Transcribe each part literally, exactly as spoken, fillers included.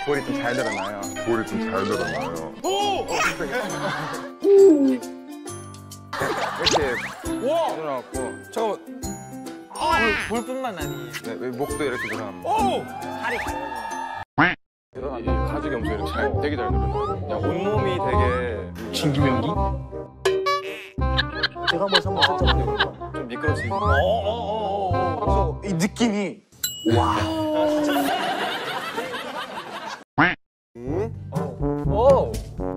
볼이 좀 잘 늘어나요. 볼이 좀 잘 늘어나요. 오! 이렇게 늘어났고. 잠깐만. 볼, 볼뿐만 아니. 네, 목도 이렇게 늘어납니다. 오! 살이 이 가죽 염소 이렇게 잘, 되게 잘 늘어나요. 그냥 온몸이 되게 진기명기? 제가 한번 한번 살짝 해볼까? 좀 미끄러지고. 그래서 이 느낌이 와. 오!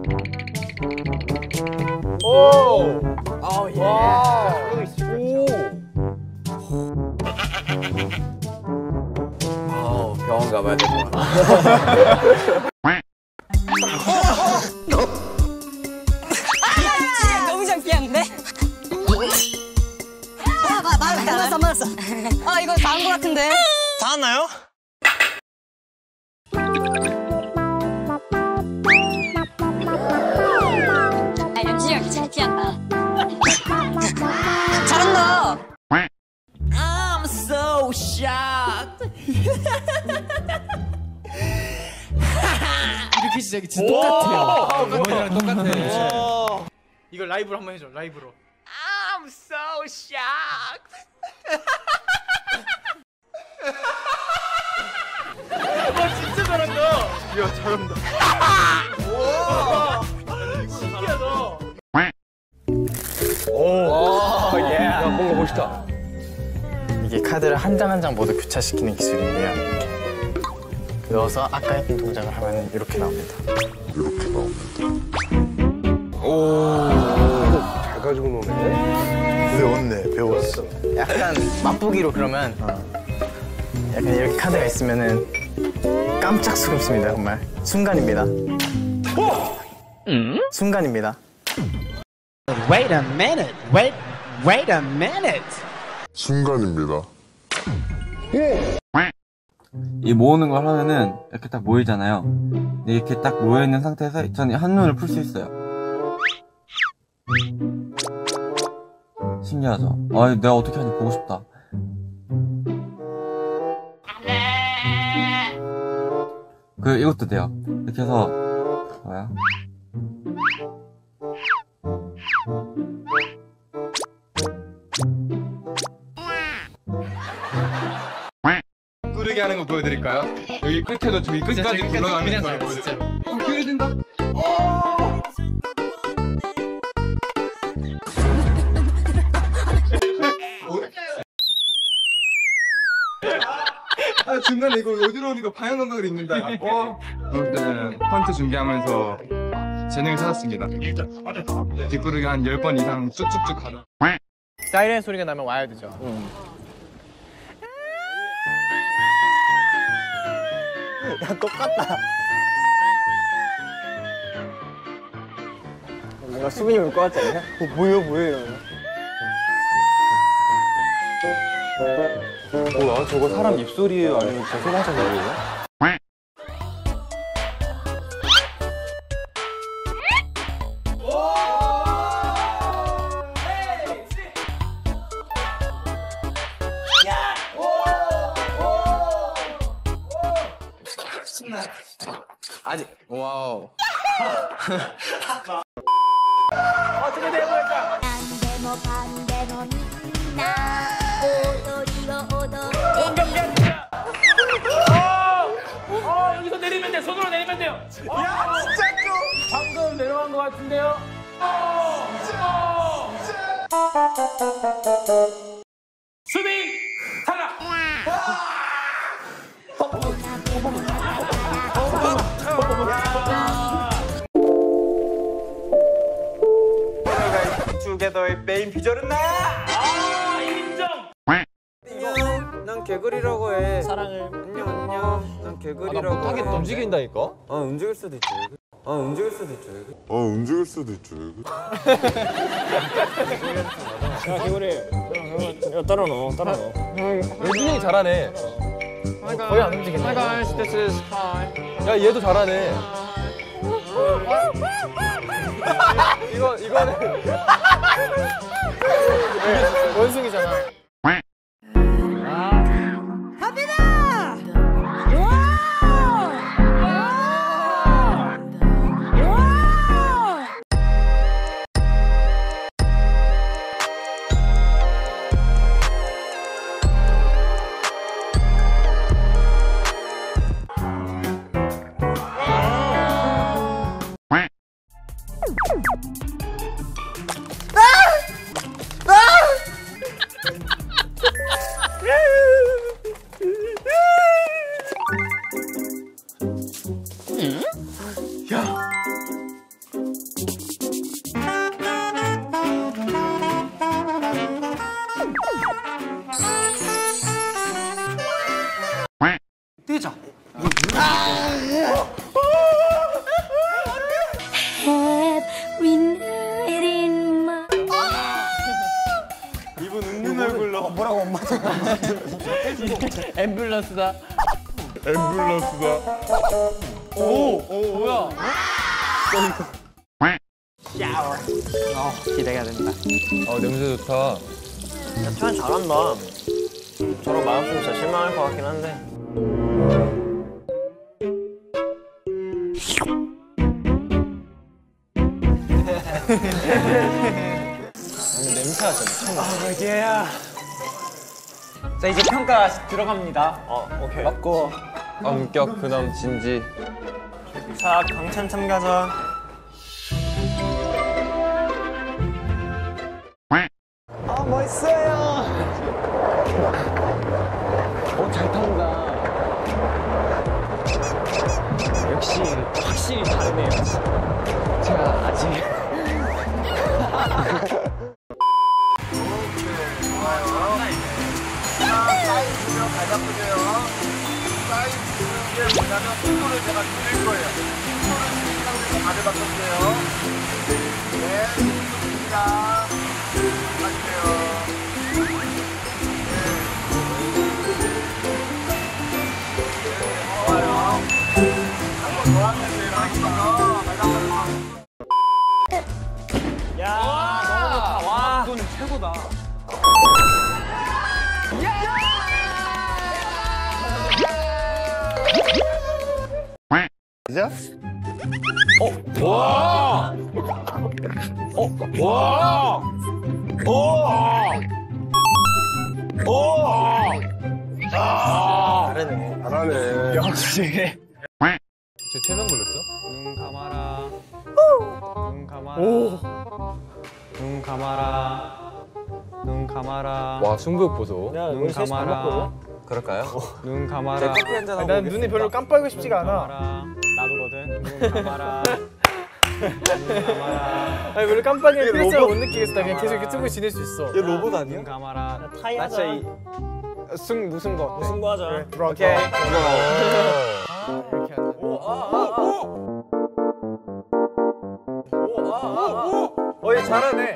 오! 어, 예. 와! 어, 병원 가봐야 될 것 같아. 너무 창피한데? 아, 마, 마, 맞았어, 맞았어. 아, 이거 다 한 거 같은데? 다 왔나요? 아, 연진이 형 창피한다. 잘한다. I'm so shocked. 이렇게 시작이 진짜 똑같아요. 어머니랑 똑같아. 이거 라이브로 한번 해줘, 라이브로. I'm so shocked. 와, 진짜 잘한다. 야, 잘한다. 신기하다. 오, 예. 야, 뭔가 멋있다. 이게 카드를 한 장 한 장 모두 교차시키는 기술인데요. 넣어서 아까 했던 동작을 하면 이렇게 나옵니다. 이렇게 나옵니다. 오, 잘 가지고 노네. 배웠네, 배웠어. 약간 맛보기로 그러면 약간 이렇게 카드가 있으면은 깜짝 속습니다. 정말 순간입니다. 순간입니다. Wait a minute. Wait, wait a minute. 순간입니다. 이 모으는 걸 하면은 이렇게 딱 모이잖아요. 이렇게 딱 모여있는 상태에서 저는 한눈을 풀 수 있어요. 신기하죠? 아, 내가 어떻게 하는지 보고 싶다. 그 이것도 돼요. 이렇게 해서 뭐야? 꾸르게 하는 거 보여드릴까요? 여기 끝에도 저기 끝까지 굴러가는 걸 보여드릴게요. 어, 기회된다. 아, 중간에 이거 어디로 오니까 방향 감각을 잃는다. 어. 아무튼 펀트 준비하면서 재능을 찾았습니다. 뒷구르기 한 열 번 이상 쭉쭉쭉 가다. 사이렌 소리가 나면 와야 되죠. 야, 똑같다. 뭔가 수빈이 올 것 같지 않냐? 어, 뭐야, 뭐야, 이러면. 뭐야? 저거 사람 입소리예요? 아니면 제 소방차 소리예요? 아직. 와우. 어떻게 해볼까? 어, 여기서 내리면 돼. 손으로 내리면 돼요. 야, 진짜 좀. 방금 내려간 것 같은데요. 어, 어. 수비 탈락. 투게더의 메인 비주얼은 나. 아, 인정. 안녕. 난 개구리라고 해. 사랑을. 안녕 안녕. 난 개구리라고. 못하겠다. 해. 움직인다니까. 어 움직일 수도 있지. 어 움직일 수도 있지. 어, 움직일 수도 있죠. 야, 개구리. 야, 따라 넣어, 따라 넣어. 예준이 형이 잘하네. 거의 안 움직이네. Hi guys, this is Kai. 야, 얘도 잘하네. 이거 이거는 이게 원숭이잖아. 갑니다! 우와! 앰뷸런스다. 앰뷸런스다. 오, 오, 뭐야? 어, 기대가 된다. 어 냄새 좋다. 야, 태환 잘한다. 저런 말없으면 진짜 실망할 것 같긴 한데. 아니, 냄새가 진짜 미쳤네. 아, 얘야. 자 이제 평가 들어갑니다. 어, 오케이. 맞고 엄격 근엄 진지. 자, 강찬 참가자. 아, 멋있어요. 어, 잘 탄다. 역시 확실히 다르네요. 제가 아직 잘하네. 역시. 제 태는 걸렸어? 눈 감아라. 눈 감아라. 눈 감아라. 눈 감아라. 와 승부욕 보소. 눈 감아라. 그럴까요? 눈 감아라. 제가 커피 한잔 하고 난 눈이 별로 깜빡이고 싶지가 않아. 나도거든. 눈 감아라. 눈 감아라. 아니 별로 깜빡이면 필수를 못 느끼겠어. 나 그냥 계속 이렇게 뜨고 지낼 수 있어. 얘 로봇 아니야? 눈 감아라. 타이 하자. 승 무슨 거? 무슨 거 하자. 그래, 오케이. 이렇게 하자. 어, 얘 잘하네.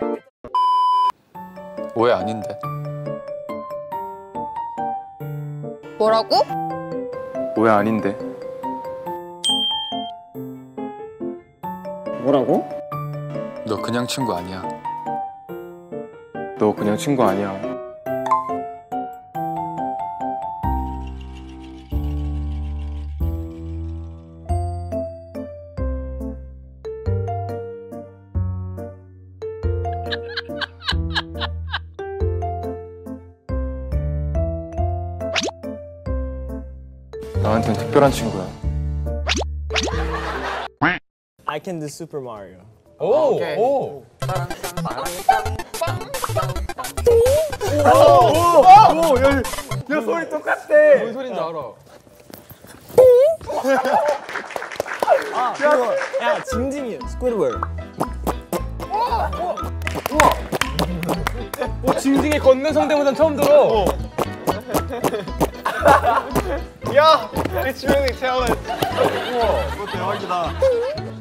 오해 아닌데. 뭐라고? 오해 아닌데. 뭐라고? 너 그냥 친구 아니야. 너 그냥 친구 아니야. 나한텐 특별한 친구야. I can do Super Mario. 오! 오케이. 오! 오! 야, 야 소리 똑같아. 무슨 소린지 알아. 아, 야, 야 징징이 스퀴드월. 오 징징이 걷는 성대모사 처음 들어. 야, it's really talented. 우와, 이거 대박이다.